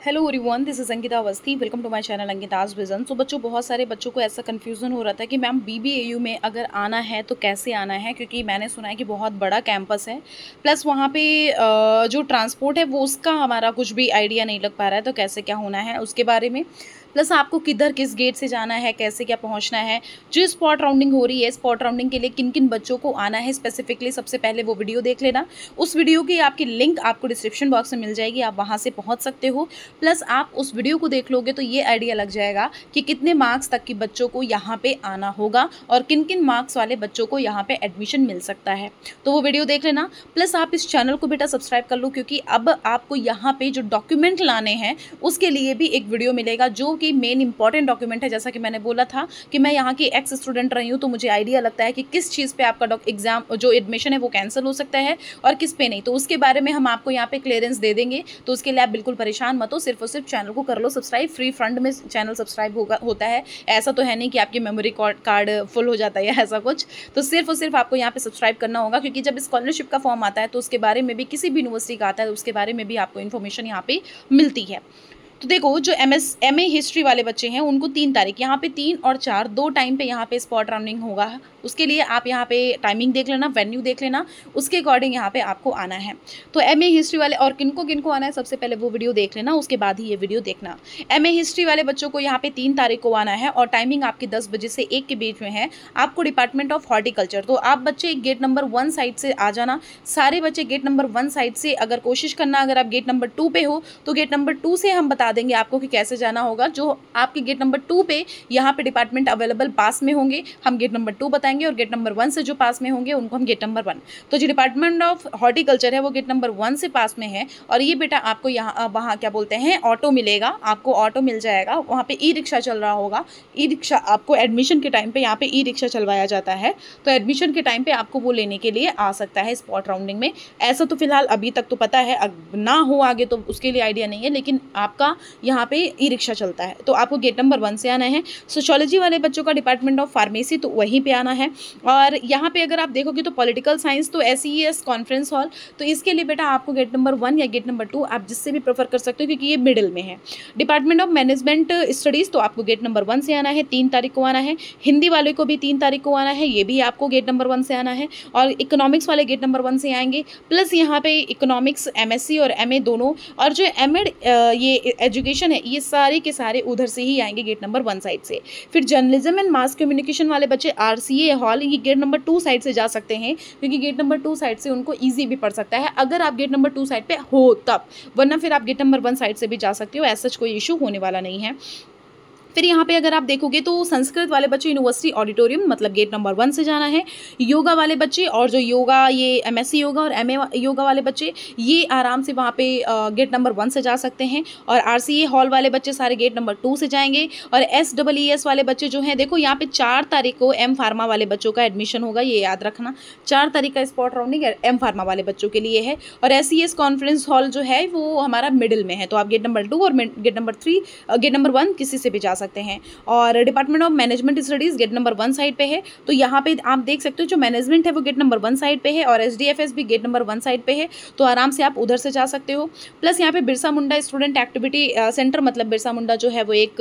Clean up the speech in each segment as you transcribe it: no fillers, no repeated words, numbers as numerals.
Hello everyone, this is Ankita Awasthi. Welcome to my channel Ankita's vision. तो बच्चों, बहुत सारे बच्चों को ऐसा कन्फ्यूजन हो रहा था कि मैम बीबीएयू में अगर आना है तो कैसे आना है, क्योंकि मैंने सुना है कि बहुत बड़ा कैंपस है, प्लस वहाँ पे जो ट्रांसपोर्ट है वो उसका हमारा कुछ भी आइडिया नहीं लग पा रहा है। तो कैसे क्या होना है उसके बारे में, प्लस आपको किधर किस गेट से जाना है, कैसे क्या पहुँचना है, जो स्पॉट राउंडिंग हो रही है स्पॉट राउंडिंग के लिए किन किन बच्चों को आना है स्पेसिफिकली, सबसे पहले वो वीडियो देख लेना। उस वीडियो की आपकी लिंक आपको डिस्क्रिप्शन बॉक्स में मिल जाएगी, आप वहाँ से पहुँच सकते हो। प्लस आप उस वीडियो को देख लोगे तो ये आइडिया लग जाएगा कि कितने मार्क्स तक की बच्चों को यहाँ पे आना होगा और किन किन मार्क्स वाले बच्चों को यहाँ पे एडमिशन मिल सकता है। तो वो वीडियो देख लेना। प्लस आप इस चैनल को बेटा सब्सक्राइब कर लो, क्योंकि अब आपको यहाँ पे जो डॉक्यूमेंट लाने हैं उसके लिए भी एक वीडियो मिलेगा, जो कि मेन इंपॉर्टेंट डॉक्यूमेंट है। जैसा कि मैंने बोला था कि मैं यहाँ की एक्स स्टूडेंट रही हूँ, तो मुझे आइडिया लगता है कि किस चीज़ पे आपका एग्जाम जो एडमिशन है वो कैंसिल हो सकता है और किस पे नहीं। तो उसके बारे में हम आपको यहाँ पे क्लियरेंस दे देंगे। तो उसके लिए आप बिल्कुल परेशान मत हो, सिर्फ और सिर्फ चैनल को कर लो सब्सक्राइब। फ्री फंड में चैनल सब्सक्राइब होता है, ऐसा तो है नहीं कि आपकी मेमोरी कार्ड फुल हो जाता है ऐसा कुछ। तो सिर्फ और सिर्फ आपको यहाँ पे सब्सक्राइब करना होगा, क्योंकि जब स्कॉलरशिप का फॉर्म आता है तो उसके बारे में भी, किसी भी यूनिवर्सिटी का आता है तो उसके बारे में भी आपको इन्फॉर्मेशन यहाँ पे मिलती है। तो देखो, जो एमए हिस्ट्री वाले बच्चे हैं उनको 3 तारीख, यहाँ पे 3 और 4 दो टाइम पे यहाँ पे स्पॉट राउंडिंग होगा। उसके लिए आप यहाँ पे टाइमिंग देख लेना, वेन्यू देख लेना, उसके अकॉर्डिंग यहाँ पे आपको आना है। तो एमए हिस्ट्री वाले और किनको किनको आना है, सबसे पहले वो वीडियो देख लेना, उसके बाद ही ये वीडियो देखना। एमए हिस्ट्री वाले बच्चों को यहाँ पे 3 तारीख को आना है और टाइमिंग आपकी 10 बजे से 1 के बीच में है। आपको डिपार्टमेंट ऑफ हॉर्टिकल्चर, तो आप बच्चे गेट नंबर 1 साइड से आ जाना। सारे बच्चे गेट नंबर 1 साइड से अगर कोशिश करना, अगर आप गेट नंबर 2 पे हो तो गेट नंबर 2 से हम बता देंगे आपको कि कैसे जाना होगा। जो आपके गेट नंबर 2 पे यहाँ पे डिपार्टमेंट अवेलेबल पास में होंगे, हम गेट नंबर 2 बताएंगे, और गेट नंबर 1 से जो पास में होंगे उनको हम गेट नंबर 1। तो जो डिपार्टमेंट ऑफ हॉर्टिकल्चर है वो गेट नंबर 1 से पास में है। और ये बेटा आपको यहाँ वहाँ क्या बोलते हैं, ऑटो मिलेगा, आपको ऑटो मिल जाएगा। वहाँ पे ई रिक्शा चल रहा होगा। ई रिक्शा आपको एडमिशन के टाइम पे यहाँ पे ई रिक्शा चलवाया जाता है, तो एडमिशन के टाइम पे आपको वो लेने के लिए आ सकता है स्पॉट राउंडिंग में। ऐसा तो फिलहाल अभी तक तो पता है, ना हो आगे तो उसके लिए आइडिया नहीं है, लेकिन आपका यहाँ पे ई रिक्शा चलता है। तो आपको गेट नंबर 1 से आना है। सोशियोलॉजी वाले बच्चों का डिपार्टमेंट ऑफ फार्मेसी, तो वहीं पे आना है। और यहाँ पे अगर आप देखोगे तो पॉलिटिकल साइंस, तो SES कॉन्फ्रेंस हॉल, तो इसके लिए बेटा आपको गेट नंबर 1 या गेट नंबर 2 आप जिससे भी प्रेफर कर सकते हो, क्योंकि ये मिडिल में है। डिपार्टमेंट ऑफ मैनेजमेंट स्टडीज़, तो आपको गेट नंबर 1 से आना है, 3 तारीख को आना है। हिंदी वाले को भी 3 तारीख को आना है, ये भी आपको गेट नंबर 1 से आना है। और इकोनॉमिक्स वाले गेट नंबर 1 से आएंगे। प्लस यहाँ पे इकोनॉमिक्स MSc और MA दोनों, और जो एमएड ये एजुकेशन है, ये सारे के सारे उधर से ही आएंगे गेट नंबर 1 साइड से। फिर जर्नलिज्म एंड मास कम्युनिकेशन वाले बच्चे RCA हॉल, ये गेट नंबर 2 साइड से जा सकते हैं, क्योंकि गेट नंबर 2 साइड से उनको ईजी भी पड़ सकता है अगर आप गेट नंबर 2 साइड पे हो तब, वरना फिर आप गेट नंबर 1 साइड से भी जा सकते हो, ऐसा कोई इशू होने वाला नहीं है। फिर यहाँ पे अगर आप देखोगे तो संस्कृत वाले बच्चे यूनिवर्सिटी ऑडिटोरियम, मतलब गेट नंबर 1 से जाना है। योगा वाले बच्चे, और जो योगा ये MSc योगा और MA योगा वाले बच्चे, ये आराम से वहाँ पे गेट नंबर 1 से जा सकते हैं। और RCA हॉल वाले बच्चे सारे गेट नंबर 2 से जाएंगे। और SEES वाले बच्चे जो हैं, देखो यहाँ पे 4 तारीख को M फार्मा वाले बच्चों का एडमिशन होगा, ये याद रखना। 4 तारीख का स्पॉट राउंडिंग M फार्मा वाले बच्चों के लिए है। और SES कॉन्फ्रेंस हॉल जो है वो हमारा मिडिल में है, तो आप गेट नंबर 2 और गेट नंबर 3 गेट नंबर 1 किसी से भी जा सकते हैं। और department of management studies gate number 1 side पे है, तो यहाँ पे आप देख सकते हो जो मैनेजमेंट है वो गेट नंबर 1 साइड पे है, और SDFS भी गेट नंबर 1 साइड पे है, तो आराम से आप उधर से जा सकते हो। प्लस यहाँ पे Birsa Munda student activity centre, मतलब बिरसा मुंडा जो है वो एक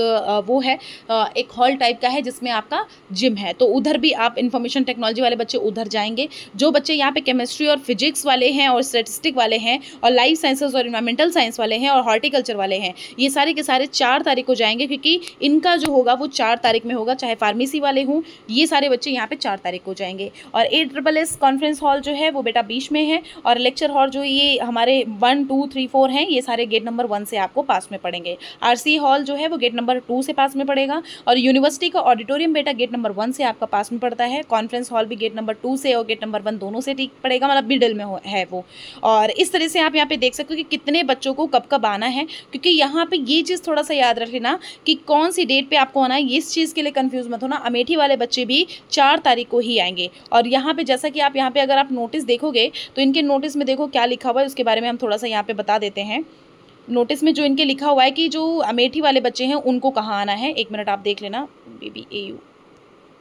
एक हॉल टाइप का है जिसमें आपका जिम है, तो उधर भी आप इंफॉर्मेशन टेक्नोलॉजी वाले बच्चे उधर जाएंगे। जो बच्चे यहाँ पे केमिस्ट्री और फिजिक्स वाले हैं और स्टैटिस्टिक वाले हैं और लाइफ साइंसेज और इन्वायरमेंटल साइंस वाले हैं और हॉर्टिकल्चर वाले हैं, ये सारे के सारे 4 तारीख को जाएंगे, क्योंकि इनका जो होगा वो 4 तारीख में होगा, चाहे फार्मेसी वाले हों, ये सारे बच्चे यहाँ पे 4 तारीख को जाएंगे। और ASSS कॉन्फ्रेंस हॉल जो है वो बेटा बीच में है, और लेक्चर हॉल जो ये हमारे 1 2 3 4 हैं, ये सारे गेट नंबर 1 से आपको पास में पड़ेंगे। RC हॉल जो है वो गेट नंबर 2 से पास में पड़ेगा, और यूनिवर्सिटी का ऑडिटोरियम बेटा गेट नंबर 1 से आपका पास में पड़ता है। कॉन्फ्रेंस हॉल भी गेट नंबर 2 से और गेट नंबर 1 दोनों से ठीक पड़ेगा, मतलब मिडिल में है वो। और इस तरह से आप यहाँ पे देख सकते हो कि कितने बच्चों को कब कब आना है, क्योंकि यहाँ पे ये चीज़ थोड़ा सा याद रख लेना कि कौन सी डेट पे आपको आना है, इस चीज़ के लिए कंफ्यूज मत होना। अमेठी वाले बच्चे भी 4 तारीख को ही आएंगे। और यहाँ पे जैसा कि आप यहाँ पे अगर आप नोटिस देखोगे तो इनके नोटिस में देखो क्या लिखा हुआ है, उसके बारे में हम थोड़ा सा यहाँ पे बता देते हैं। नोटिस में जो इनके लिखा हुआ है कि जो अमेठी वाले बच्चे हैं उनको कहाँ आना है, 1 मिनट आप देख लेना। BBAU,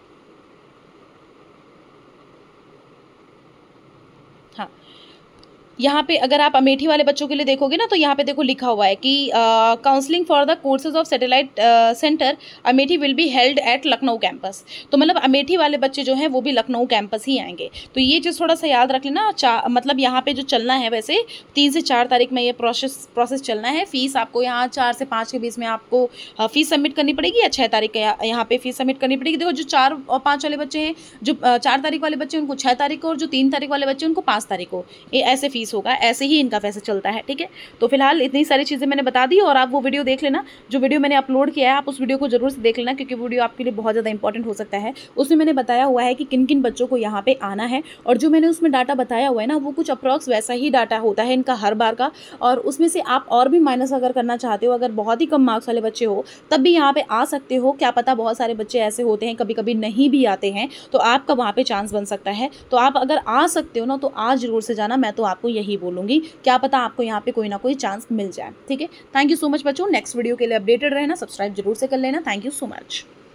हाँ, यहाँ पे अगर आप अमेठी वाले बच्चों के लिए देखोगे ना, तो यहाँ पे देखो लिखा हुआ है कि counselling for the courses of satellite centre Amethi will be held at Lucknow campus. तो मतलब अमेठी वाले बच्चे जो हैं वो भी लखनऊ कैंपस ही आएंगे। तो ये चीज़ थोड़ा सा याद रख लेना। मतलब यहाँ पे जो चलना है, वैसे 3 से 4 तारीख में ये प्रोसेस चलना है। फीस आपको यहाँ 4 से 5 के बीच में आपको फीस सबमिट करनी पड़ेगी, या 6 तारीख का यहाँ पे फीस सबमिट करनी पड़ेगी। देखो जो 4 और 5 वाले बच्चे हैं, जो 4 तारीख वाले बच्चे हैं उनको 6 तारीख को, और जो 3 तारीख वाले बच्चे हैं उनको 5 तारीख को। ये ऐसे फीस होगा, ऐसे ही इनका पैसा चलता है, ठीक है। तो फिलहाल इतनी सारी चीज़ें मैंने बता दी, और आप वो वीडियो देख लेना जो वीडियो मैंने अपलोड किया है। आप उस वीडियो को जरूर से देख लेना, क्योंकि वीडियो आपके लिए बहुत ज़्यादा इंपॉर्टेंट हो सकता है। उसमें मैंने बताया हुआ है कि किन किन बच्चों को यहाँ पे आना है, और जो मैंने उसमें डाटा बताया हुआ है ना, वो कुछ अप्रॉक्स वैसा ही डाटा होता है इनका हर बार का। और उसमें से आप और भी माइनस अगर करना चाहते हो, अगर बहुत ही कम मार्क्स वाले बच्चे हो, तब भी यहाँ पे आ सकते हो। क्या पता, बहुत सारे बच्चे ऐसे होते हैं कभी कभी नहीं भी आते हैं, तो आपका वहाँ पे चांस बन सकता है। तो आप अगर आ सकते हो ना, तो आज जरूर से जाना, मैं तो आपको यही बोलूँगी। क्या पता आपको यहाँ पे कोई ना कोई चांस मिल जाए, ठीक है। थैंक यू सो मच बच्चों। नेक्स्ट वीडियो के लिए अपडेटेड रहना, सब्सक्राइब जरूर से कर लेना। Thank you so much.